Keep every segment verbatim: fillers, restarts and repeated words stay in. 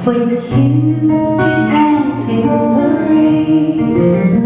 Would you be dancing in the rain?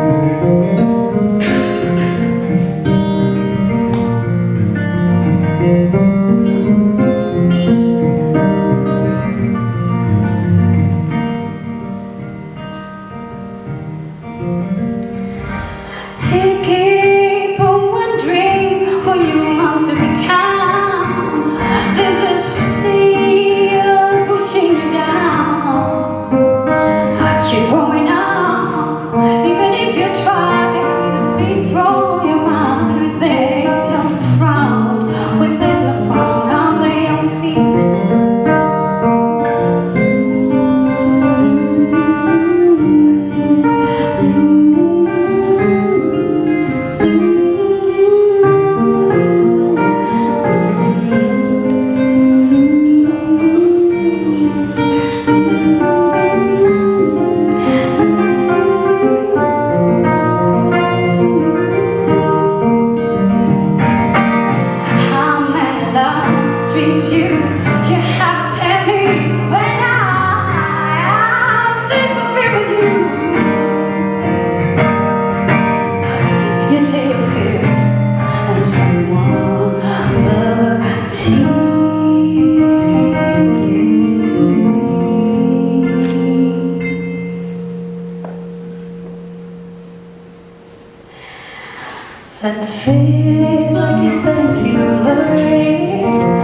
You keep on wondering who you want to become. There's a steel pushing you down. You're growing up, even if you try to speak from your mind. There's no frown, when there's no frown under your feet. Dreams you, you have to tell me when I, this will be with you. You say your fears and someone the tears that feels like it's going to the rain.